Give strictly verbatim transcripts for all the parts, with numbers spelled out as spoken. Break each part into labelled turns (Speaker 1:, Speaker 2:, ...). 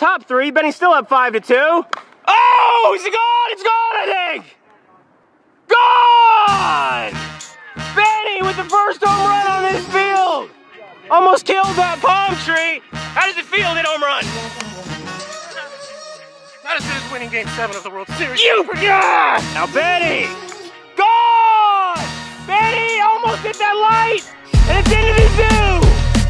Speaker 1: top three. Benny's still up five to two. Oh, is it gone? It's gone, I think. Gone! Benny with the first home run on this field. Almost killed that palm tree. How does it feel to hit home run?
Speaker 2: Not as good as winning game seven of the World Series.
Speaker 1: You, yeah! Now Benny, gone! Benny almost hit that light, and it's into the zoo.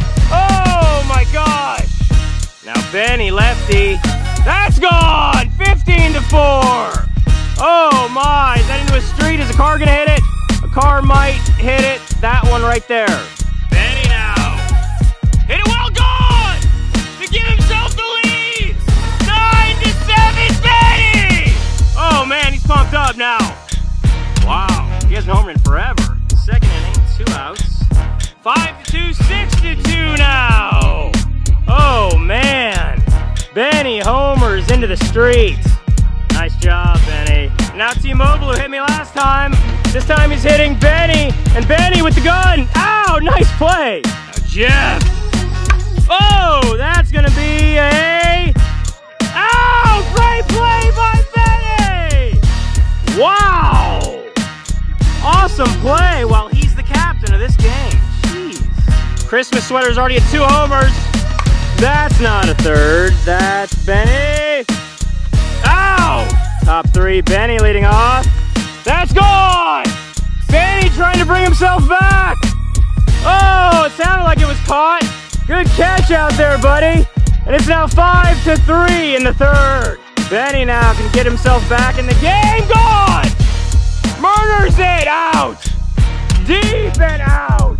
Speaker 1: Oh my gosh! Now Benny, lefty, that's gone. fifteen to four. Oh my! Is that into a street? Is a car gonna hit it? A car might hit it. That one right there. Benny now, hit it well, gone to give himself the lead. Nine to seven, Benny! Oh man, he's pumped up now. Wow, he hasn't homered in forever. Second inning, two outs. Five to two, six to two now. Oh man, Benny homers into the streets. Nice job, Benny. Now T-Mobile, who hit me last time. This time he's hitting Benny, and Benny with the gun. Ow, nice play. Now Jeff. Oh, that's gonna be a... Ow, great play by Benny. Wow. Awesome play while he's the captain of this game. Jeez. Christmas sweater's already at two homers. That's not a third. That's Benny. Ow! Top three, Benny leading off. That's gone! Benny trying to bring himself back. Oh, it sounded like it was caught. Good catch out there, buddy. And it's now five to three in the third. Benny now can get himself back in the game. Gone! Murders it out! Deep and out!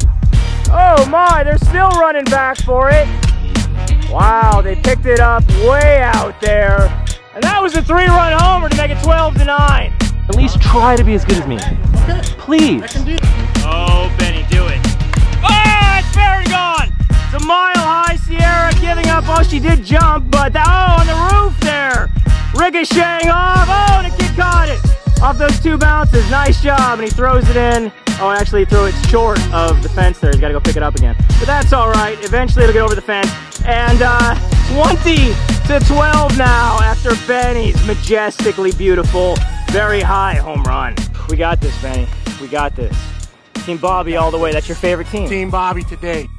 Speaker 1: Oh my, they're still running back for it. Wow, they picked it up way out there. And that was a three-run homer to make it twelve to nine.
Speaker 3: At least try to be as good as me.
Speaker 2: Okay.
Speaker 3: Please.
Speaker 2: I can do that.
Speaker 1: Oh, Benny, do it. Oh, it's fair and gone. It's a mile-high Sierra giving up. Oh, she did jump, but the, oh, on the roof there. Ricocheting off. Oh, and the kid caught it. Off those two bounces. Nice job. And he throws it in. Oh, and actually threw it short of the fence there. He's got to go pick it up again. But that's all right. Eventually it'll get over the fence. And uh, twenty to twelve now after Benny's majestically beautiful, very high home run. We got this, Benny. We got this. Team Bobby all the way. That's your favorite team.
Speaker 2: Team Bobby today.